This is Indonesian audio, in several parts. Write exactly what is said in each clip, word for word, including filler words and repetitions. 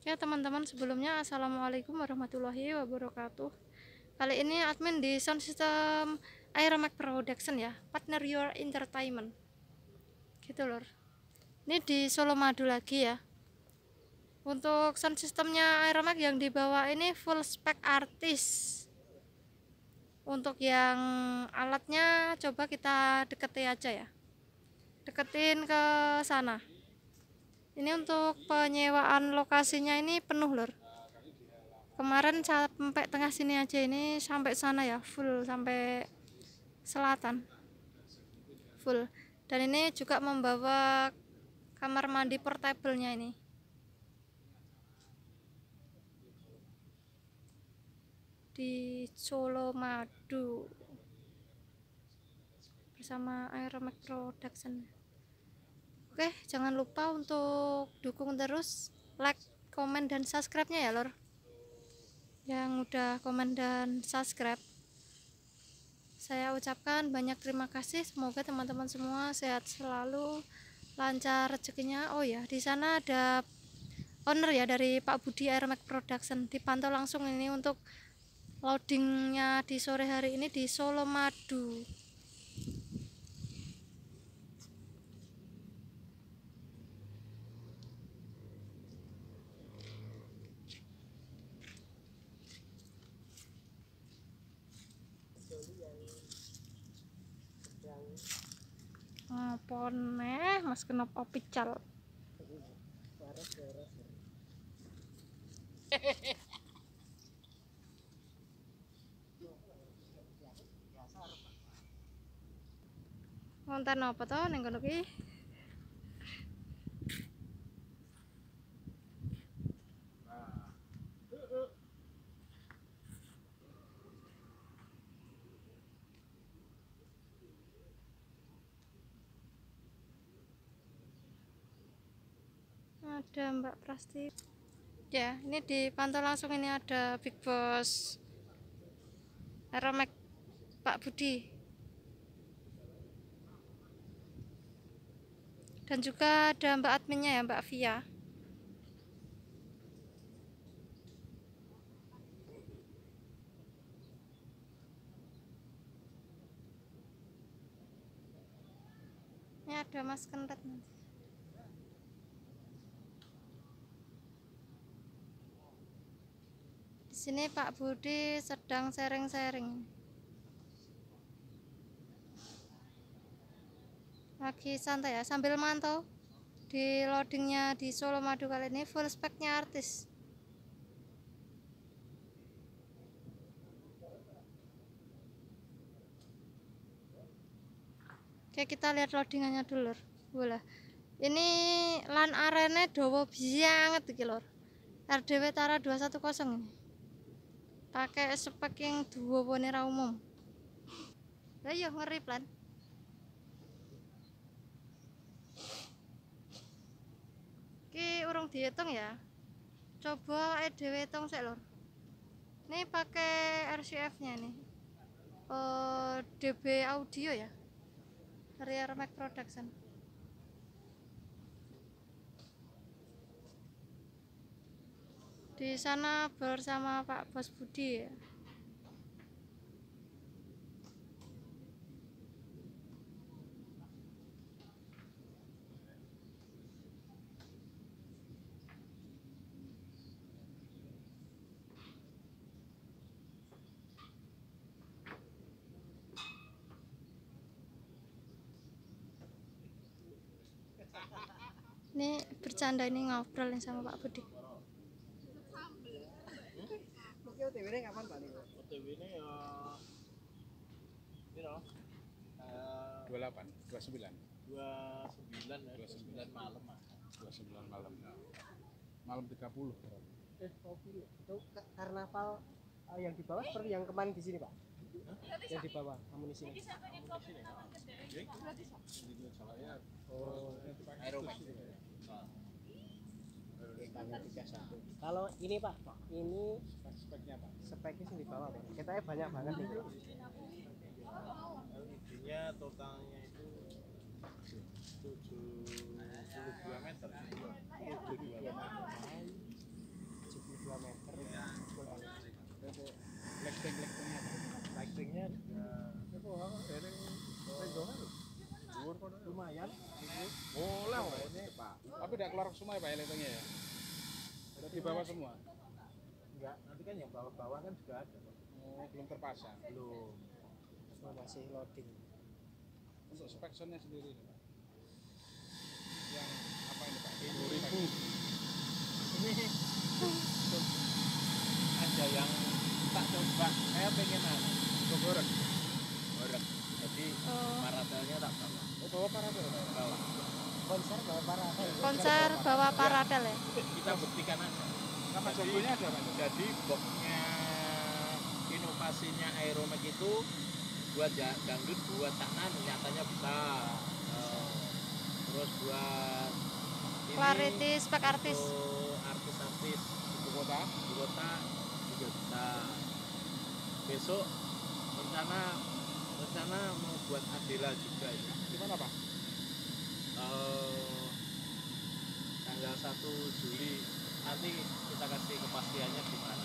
Ya teman-teman, sebelumnya assalamualaikum warahmatullahi wabarakatuh. Kali ini admin di sound system Aeromax Production ya, partner your entertainment gitu lor. Ini di Solo Madu lagi ya. Untuk sound systemnya Aeromax yang dibawa ini full spec artis. Untuk yang alatnya coba kita deketin aja ya, deketin ke sana. Ini untuk penyewaan lokasinya ini penuh lor. Kemarin sampai tengah sini aja, ini sampai sana ya, full sampai selatan full. Dan ini juga membawa kamar mandi portable-nya ini. Di Solo Madu bersama Aeromax Production. Oke, jangan lupa untuk dukung terus, like, komen, dan subscribe-nya ya lor. Yang udah komen dan subscribe, saya ucapkan banyak terima kasih. Semoga teman-teman semua sehat selalu, lancar rezekinya. Oh ya, di sana ada owner ya dari Pak Budi Aeromax Production. Dipantau langsung ini untuk loadingnya di sore hari ini di Solo Madu. Apa nih mas, kenapa pical? Ngonten apa toh ning kono ki? Ada Mbak Prasti. Ya, ini dipantau langsung, ini ada Big Boss Aeromax Pak Budi. Dan juga ada Mbak adminnya ya, Mbak Via. Ini ada Mas Kentet nanti. Di sini Pak Budi sedang sharing-sharing. Lagi santai ya, sambil mantau di loadingnya di Solo Madu kali ini full speknya artis. Oke, kita lihat loadingannya dulu lor. Boleh. Ini LAN arena dawa banget iki lor. R D W Tara dua satu nol ini. Pakai spek yang dua bonera umum. Lah iya ngeri plan. Ki urung dihitung ya. Coba E D W hitung sik lor. Ini pakai R C F-nya nih. Uh, D B audio ya. Dari Aeromax Production. Di sana bersama Pak Bos Budi ya. Ini bercanda, ini ngobrol sama Pak Budi. O T W-nya kapan Pak? O T W-nya ya piro? Eh, dua puluh delapan, dua puluh sembilan. dua puluh sembilan ya, dua puluh sembilan malam ah. dua puluh sembilan malam. Malam tiga puluh. Eh, mobil itu karnaval uh, yang di bawah seperti yang kemarin di sini Pak? Hah? Yang di bawah amunisi. Amunisi ya. Oh, Aeromax. tiga satu. Kalau ini Pak, ini Speknya Pak. speknya sih di bawah Pak. Kita banyak banget nih. L E D-nya totalnya itu tujuh puluh dua meter. tujuh puluh dua meter. Tapi tidak keluar semua ya Pak elektronnya ya? Udah di bawah semua? Enggak, nanti kan yang bawah-bawah kan juga ada. Pak. Oh, belum terpasang. Belum. Oh, masih loading. Untuk spek soundnya sendiri nih Pak. Yang apa ini Pak? Dua ribu. Ini ada yang tak coba. Saya pengen anu. Goreng. Goreng. Jadi Oh. paratelnya tak bawa. Oh, bawa parabel. Bawa. Konser bawa para Konser bawa paradel ya. Kita buktikan aja. Nama Jadi- jagonya ada Pak? Jadi boxnya inovasinya Aeromax itu buat ja- dangdut, buat taknan nyatanya bisa. Eh, terus buat ini Clarity spek artis. untuk artis-artis Ibu kota. ibu kota juga bisa. Besok rencana rencana mau buat Adela juga ya. Di mana Pak? Eh, tanggal satu Juli nanti kita kasih kepastiannya gimana.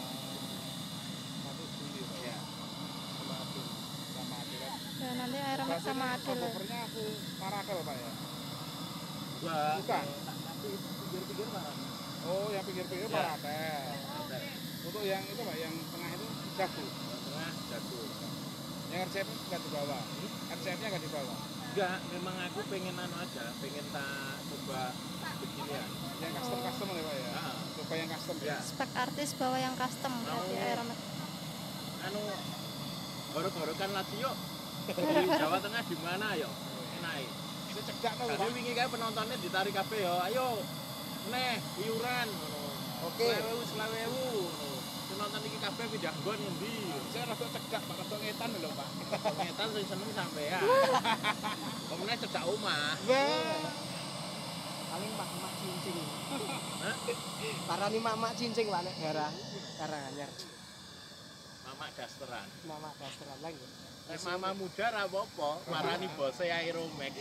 Satu Juli Pak. Ya. Sama Adil. Sama Adil kan. Ya nanti Aeromax sama Adil ya. Covernya aku parabel Pak ya? Bukan. Bukan. Tapi pinggir-pinggir mana? Oh, yang pinggir-pinggir Ya. parabel. Ada. Untuk yang itu Pak, yang tengah itu jago. Yang tengah jago. Yang R C F nggak dibawa. R C F-nya nggak dibawa. Enggak, memang aku pengen anu aja, pengen tak coba begini ya. Yang custom custom ya Pak ya. Nah, Coba yang custom ya. Spek artis bawa yang custom berarti Mau. Aeromax. Anu horok-horokan lagi yuk. Di Jawa Tengah di mana yo? Enak. Itu cedak tuh Jadi Pak. wingi kae penontonnya ditarik kabeh yo. Ayo. Neh, iuran ngono. Oke. Selawewu, selawewu. Penonton iki kabeh pindah nggon ngendi? Saya rada cedak Pak, rada ngetan lho Pak. Pengetan sing seneng sampean. Pemene cedak omah. Paling mak-mak cincing. Hah? Parani mak-mak cincing Pak nek daerah Karanganyar. Mamak dasteran. Mama dasteran lagi. Nek mama muda ra apa-apa, marani bose Aeromax.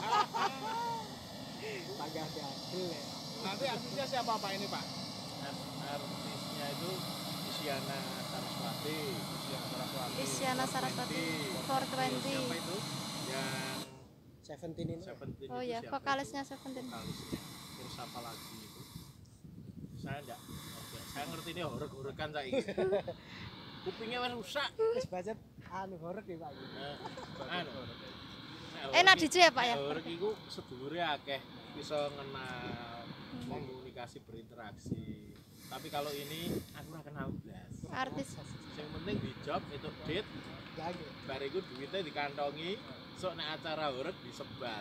Pagah Adil ya. Nanti artisnya siapa Pak ini Pak? Artisnya itu Isyana Saraswati. Isyana Saraswati. Isyana Saraswati four twenty. Siapa itu? Yang Seventeen ini. Seventeen Oh itu ya, siapa vokalisnya itu? Seventeen. Vokalisnya. Terus apa lagi itu? Saya enggak. Oke, saya ngerti ini horek-horekan saiki. Kupingnya wis rusak. Wis budget anu horor nih Pak. Nah, anu. Enak D J ya Pak ya? Horek iku sedulure akeh bisa ngenal, komunikasi, berinteraksi. Tapi kalau ini aku ora kenal blas. Artis. Yang penting di job itu date, Lagi. bariku duitnya dikantongi, sok nek acara horek disebar.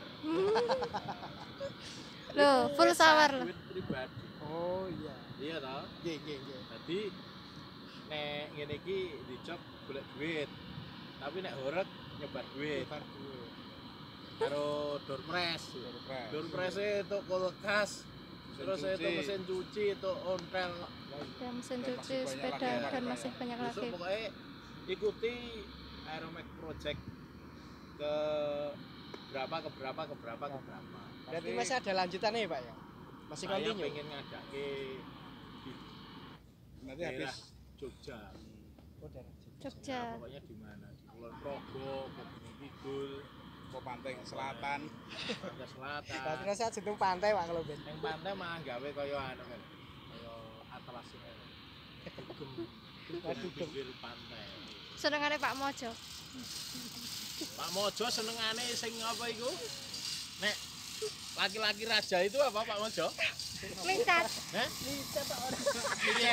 Loh, full shower loh. Duit pribadi. Oh iya. Iya toh? Nggih nggih nggih. Jadi nek ngene iki di job golek duit. Tapi nek horek nyebar duit. Lebar dulu. Karo door press. Surprise. Door press itu kulkas. Terus cuci. itu mesin cuci, itu ontel. Ya mesin Dan cuci, masih banyak sepeda lagi ya, dan Pak, masih ya? banyak Besok lagi. pokoknya ikuti Aeromax Project ke berapa ke berapa ke berapa ke berapa. Berarti masih ada lanjutannya ya Pak ya? Masih Saya continue. pengen ngadake di Nanti daerah habis Jogja. Oh, daerah. Jogja. Nah, pokoknya di mana? Di Kulon Progo, ke Gunung Kidul, ke pantai Selatan. Pantai Selatan. Berarti rasa jeneng pantai Pak kalau ben. Yang pantai mah gawe kaya anu kan. Kaya atlas ini. Dugem. Waduh, Dugem pinggir pantai. Senengane Pak Mojo. Pak Mojo senengane sing apa iku? Nek laki-laki raja itu apa Pak Mojo? Mingkat. Heh? Micet tok ora. Iya.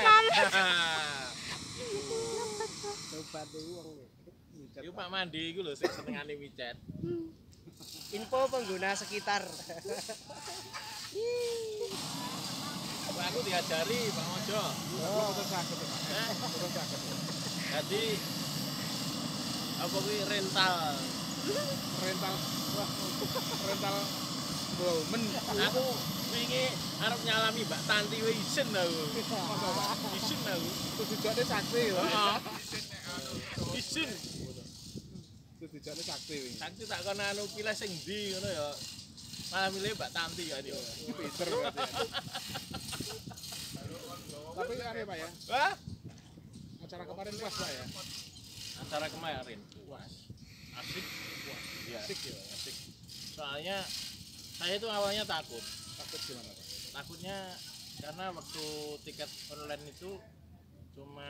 Coba deh uang nih. Iku Pak Mandi iku lho sing senengane micet. Info pengguna sekitar. Pak aku diajari Pak Mojo. Oh, betul sakit Pak. Heh? Betul sakit. Jadi apa kuwi rental. Rental wah, rental Bowman. Aku wingi arep nyalami Mbak Tanti wis isin aku. Isin aku. Terus dijokne saksi lho. Heeh. Isin. Terus dijokne saksi wingi. Saksi tak kono anu pilih sing ndi ngono ya. Malah milih Mbak Tanti kan yo. Pinter berarti. ya. Tapi kan ya Pak ya, Wah, acara kemarin puas Pak ya. acara kemarin puas. Asik. Puas. Iya. Asik ya. Asik. Soalnya saya itu awalnya takut. takut gimana Pak? Takutnya karena waktu tiket online itu cuma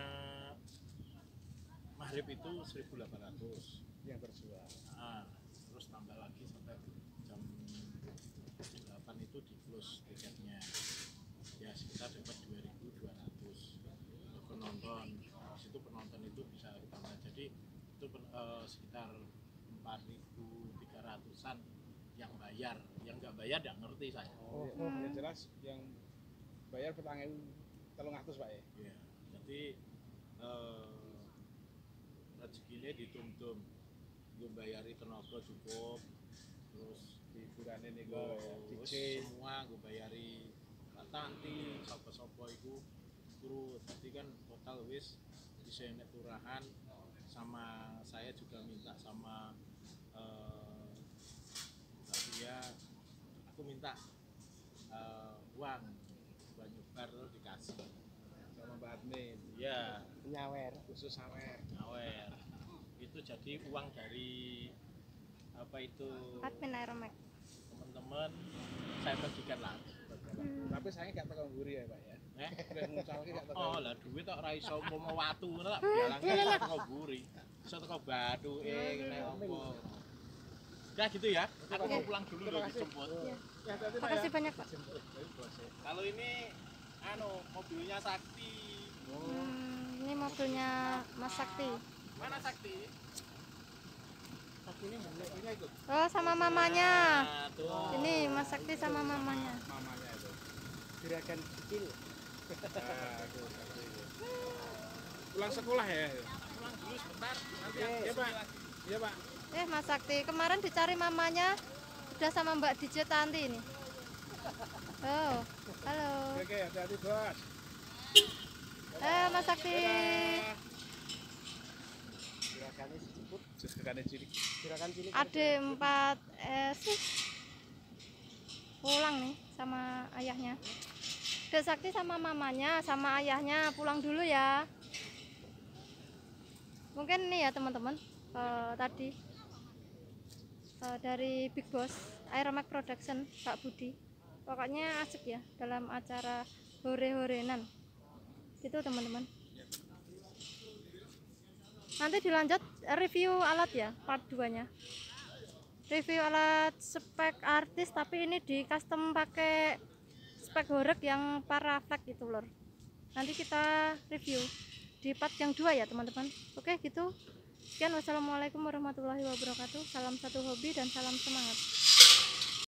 maghrib itu seribu delapan ratus yang terjual. ah, terus tambah lagi sampai jam delapan itu di close tiketnya ya sekitar dapat dua ribu dua ratus untuk penonton. Di situ penonton itu bisa ditambah jadi itu pen, eh, sekitar empat ribu tiga ratusan yang bayar, yang nggak bayar nggak ngerti saya. Oh, oh ya jelas yang bayar petang ewu telung atus Pak ya. Ya, jadi eh, rezekinya ditum-tum, gue bayari tenaga cukup, terus Hiburan ini gue gue D J semua gue bayari Pak Tanti, sopo-sopo itu turut. Jadi kan total wis bisa enek turahan sama saya juga minta sama eh, Mbak Tia, aku minta eh, uang buat nyebar terus dikasih. sama Mbak Admin. Ya, Nyawer. Khusus sawer. awer. Itu jadi uang dari apa itu Admin Aeromax. teman-teman saya bagikan lagi. Hmm. Tapi saya nggak tekan guri ya Pak ya. Eh? Udah ngucal ki nggak tekan. Oh lah duit tak ra iso mau watu ngono tak bilange tak teko buri. Iso teko bathuke kena apa. Udah gitu ya. Aku mau pulang dulu loh dijemput. Ya. Ya hati-hati Pak ya. Makasih banyak Pak. Kalau ini anu mobilnya Sakti. Hmm, ini mobilnya Mas Sakti. Mana Sakti? Tapi ini Ini ikut Oh, sama mamanya. Nah, tuh. Ini Mas Sakti sama mamanya. mamanya itu. gerakan kecil. Nah, itu, seperti itu. Pulang sekolah ya. Pulang dulu sebentar. Nanti Oke. aku Iya Pak. lagi. Iya Pak. Eh, Mas Sakti, kemarin dicari mamanya udah sama Mbak D J Tanti ini. Oh, halo. Oke, hati-hati Bos. Eh, Mas Sakti. Dadah. Gerakannya dijemput. Gerakannya cilik. Gerakan cilik. Ade empat eh sih pulang nih sama ayahnya. Dek Sakti sama mamanya sama ayahnya pulang dulu ya. Mungkin nih ya teman-teman eh, tadi eh, dari Big Boss Aeromax Production Pak Budi. Pokoknya asik ya dalam acara hore-horenan. Gitu teman-teman. Nanti dilanjut review alat ya part dua nya. Review alat spek artis tapi ini di custom pakai spek horek yang paraflex gitu lor. Nanti kita review di part yang dua ya teman-teman. Oke gitu. Sekian, wassalamualaikum warahmatullahi wabarakatuh. Salam satu hobi dan salam semangat.